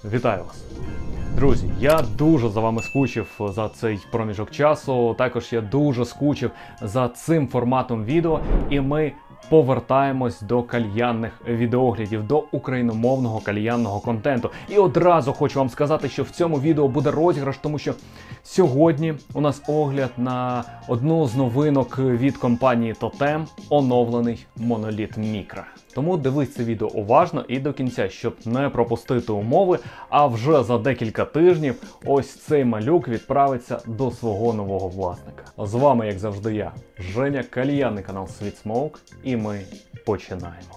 Вітаю вас! Друзі, я дуже за вами скучив за цей проміжок часу, також я дуже скучив за цим форматом відео, і ми повертаємось до кальянних відеоглядів, до україномовного кальянного контенту. І одразу хочу вам сказати, що в цьому відео буде розіграш, тому що сьогодні у нас огляд на одну з новинок від компанії Totem, оновлений Monolith Micra. Тому дивись це відео уважно і до кінця, щоб не пропустити умови, а вже за декілька тижнів ось цей малюк відправиться до свого нового власника. З вами, як завжди, я, Женя, кальянний канал Sweet Smoke, і ми починаємо.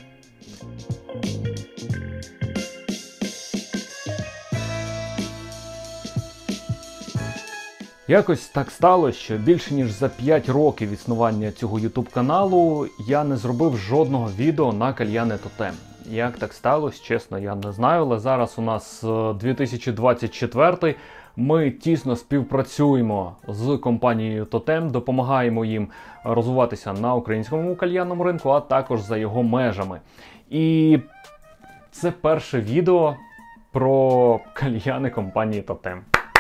Якось так сталося, що більше ніж за 5 років існування цього YouTube каналу я не зробив жодного відео на кальяни Totem. Як так сталося, чесно, я не знаю, але зараз у нас 2024, ми тісно співпрацюємо з компанією Totem, допомагаємо їм розвиватися на українському кальянному ринку, а також за його межами. І це перше відео про кальяни компанії Totem.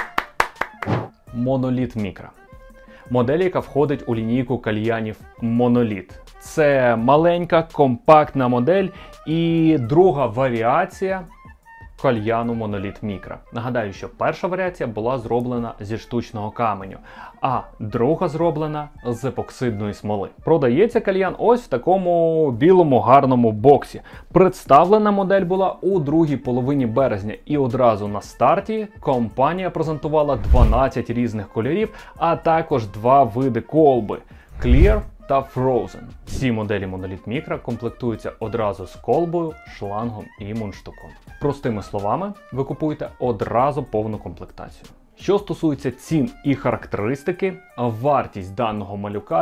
Monolith Micra. Модель, яка входить у лінійку кальянів Monolith. Це маленька, компактна модель і друга варіація кальяну Monolith Micra. Нагадаю, що перша варіація була зроблена зі штучного каменю, а друга зроблена з епоксидної смоли. Продається кальян ось в такому білому гарному боксі. Представлена модель була у другій половині березня, і одразу на старті компанія презентувала 12 різних кольорів, а також два види колби – Clear та Frozen. Ці моделі Monolith Micra комплектуються одразу з колбою, шлангом і мундштуком. Простими словами, ви купуєте одразу повну комплектацію. Що стосується цін і характеристики, вартість даного малюка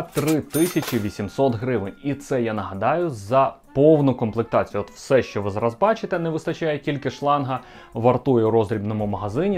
3800 гривень. І це, я нагадаю, за повну комплектацію. От все, що ви зараз бачите, не вистачає тільки шланга, вартує у роздрібному магазині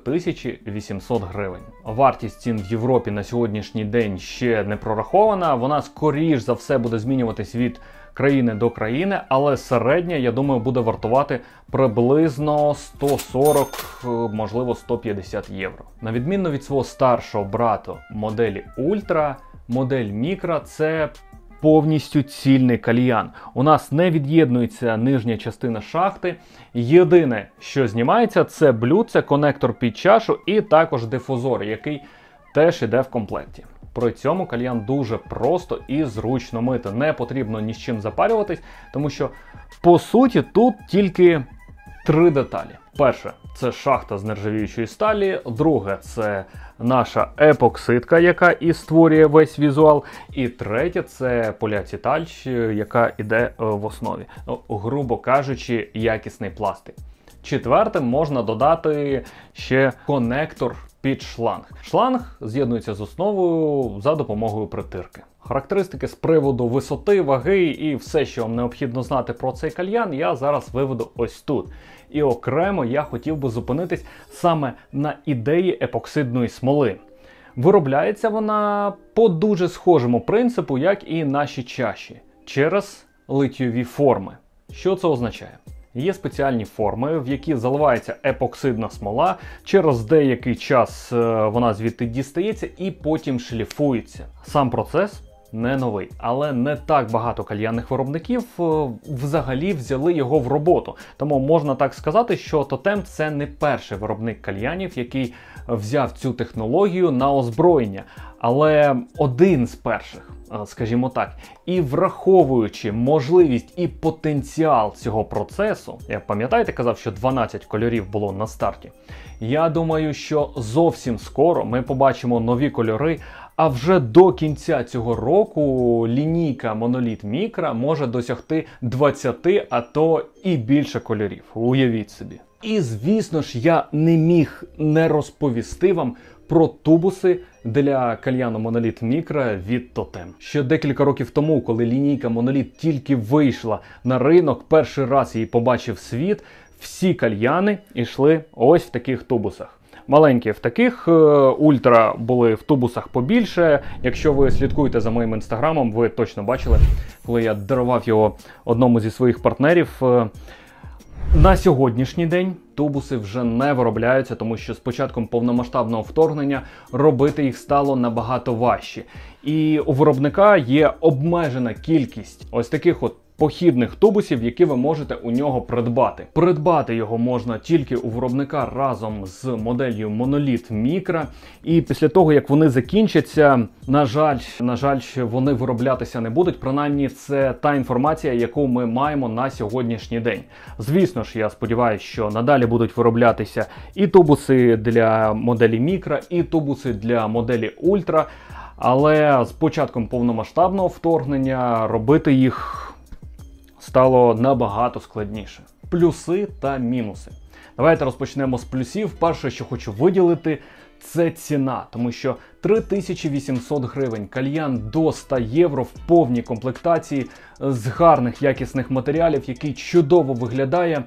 3800 гривень. Вартість цін в Європі на сьогоднішній день ще не прорахована, вона скоріш за все буде змінюватись від країни до країни, але середня, я думаю, буде вартувати приблизно 140, можливо 150 євро. На відміну від свого старшого брата моделі Ultra, модель Micra – це повністю цільний кальян. У нас не від'єднується нижня частина шахти. Єдине, що знімається, це блюдце, конектор під чашу і також дифузор, який теж іде в комплекті. При цьому кальян дуже просто і зручно мити. Не потрібно ні з чим запарюватись, тому що, по суті, тут тільки 3 деталі. Перше – це шахта з нержавіючої сталі. Друге – це наша епоксидка, яка і створює весь візуал. І третє – це поліацеталь, яка йде в основі. Грубо кажучи, якісний пластик. Четвертим можна додати ще конектор під шланг. Шланг з'єднується з основою за допомогою притирки. Характеристики з приводу висоти, ваги і все, що вам необхідно знати про цей кальян, я зараз виведу ось тут. І окремо я хотів би зупинитись саме на ідеї епоксидної смоли. Виробляється вона по дуже схожому принципу, як і наші чаші, через литійові форми. Що це означає? Є спеціальні форми, в які заливається епоксидна смола, через деякий час вона звідти дістається і потім шліфується. Сам процес не новий, але не так багато кальянних виробників взагалі взяли його в роботу. Тому можна так сказати, що Totem – це не перший виробник кальянів, який взяв цю технологію на озброєння, але один з перших, скажімо так. І враховуючи можливість і потенціал цього процесу, я пам'ятаєте, казав, що 12 кольорів було на старті, я думаю, що зовсім скоро ми побачимо нові кольори, а вже до кінця цього року лінійка Monolith Micra може досягти 20, а то і більше кольорів. Уявіть собі. І звісно ж, я не міг не розповісти вам про тубуси для кальяну Monolith Micra від Totem. Ще декілька років тому, коли лінійка Monolith тільки вийшла на ринок, перший раз її побачив світ, всі кальяни йшли ось в таких тубусах. Маленькі в таких, ультра були в тубусах побільше. Якщо ви слідкуєте за моїм інстаграмом, ви точно бачили, коли я дарував його одному зі своїх партнерів. На сьогоднішній день тубуси вже не виробляються, тому що з початком повномасштабного вторгнення робити їх стало набагато важче. І у виробника є обмежена кількість ось таких от похідних тубусів, які ви можете у нього придбати. Придбати його можна тільки у виробника разом з моделлю Monolith Micra. І після того, як вони закінчаться, на жаль, вони вироблятися не будуть. Принаймні, це та інформація, яку ми маємо на сьогоднішній день. Звісно ж, я сподіваюся, що надалі будуть вироблятися і тубуси для моделі Micra, і тубуси для моделі Ultra. Але з початком повномасштабного вторгнення робити їх стало набагато складніше. Плюси та мінуси. Давайте розпочнемо з плюсів. Перше, що хочу виділити, це ціна. Тому що 3800 гривень, кальян до 100 євро в повній комплектації з гарних якісних матеріалів, який чудово виглядає.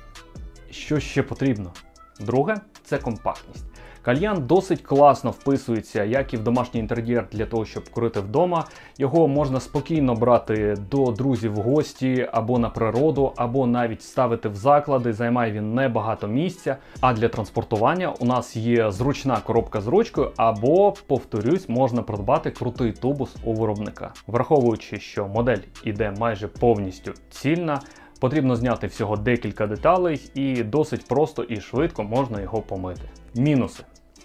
Що ще потрібно? Друге, це компактність. Кальян досить класно вписується, як і в домашній інтер'єр для того, щоб курити вдома. Його можна спокійно брати до друзів в гості, або на природу, або навіть ставити в заклади. Займає він небагато місця. А для транспортування у нас є зручна коробка з ручкою, або, повторюсь, можна придбати крутий тубус у виробника. Враховуючи, що модель іде майже повністю цільна, потрібно зняти всього декілька деталей і досить просто і швидко можна його помити. Мінуси.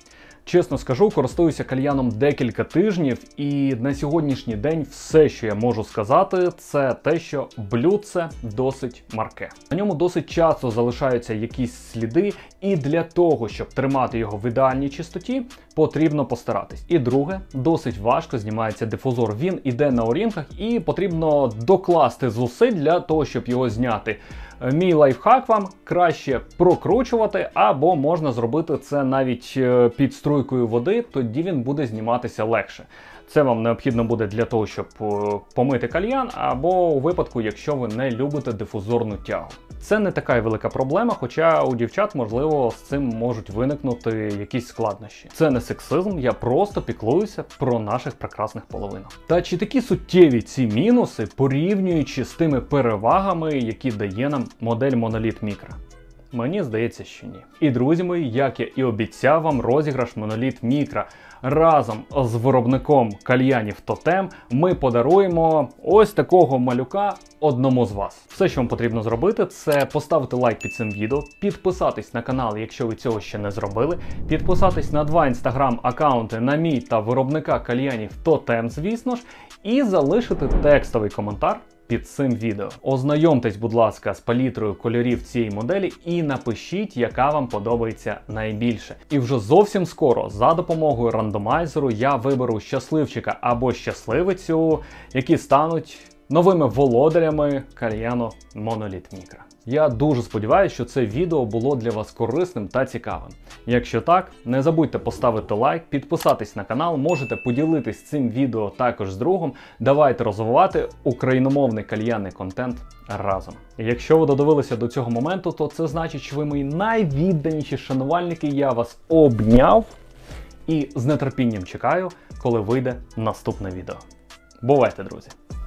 Чесно скажу, користуюся кальяном декілька тижнів, і на сьогоднішній день все, що я можу сказати, це те, що блюдце досить марке. На ньому досить часто залишаються якісь сліди, і для того, щоб тримати його в ідеальній чистоті, потрібно постаратись. І друге, досить важко знімається дифузор. Він іде на орінгах і потрібно докласти зусиль для того, щоб його зняти. Мій лайфхак вам: краще прокручувати, або можна зробити це навіть під струйкою води, тоді він буде зніматися легше. Це вам необхідно буде для того, щоб помити кальян, або у випадку, якщо ви не любите дифузорну тягу. Це не така й велика проблема, хоча у дівчат, можливо, з цим можуть виникнути якісь складнощі. Це не сексизм, я просто піклуюся про наших прекрасних половинок. Та чи такі суттєві ці мінуси, порівнюючи з тими перевагами, які дає нам модель Monolith Micra? Мені здається, що ні. І, друзі мої, як я і обіцяв вам, розіграш Monolith Micra. Разом з виробником кальянів Totem ми подаруємо ось такого малюка одному з вас. Все, що вам потрібно зробити, це поставити лайк під цим відео, підписатись на канал, якщо ви цього ще не зробили, підписатись на 2 інстаграм-аккаунти, на мій та виробника кальянів Totem, звісно ж, і залишити текстовий коментар під цим відео. Ознайомтесь, будь ласка, з палітрою кольорів цієї моделі і напишіть, яка вам подобається найбільше. І вже зовсім скоро за допомогою рандомайзеру я виберу щасливчика або щасливицю, які стануть новими володарями кальяну Monolith Micra. Я дуже сподіваюся, що це відео було для вас корисним та цікавим. Якщо так, не забудьте поставити лайк, підписатись на канал, можете поділитись цим відео також з другом. Давайте розвивати україномовний кальянний контент разом. Якщо ви додивилися до цього моменту, то це значить, що ви мої найвідданіші шанувальники. Я вас обняв і з нетерпінням чекаю, коли вийде наступне відео. Бувайте, друзі!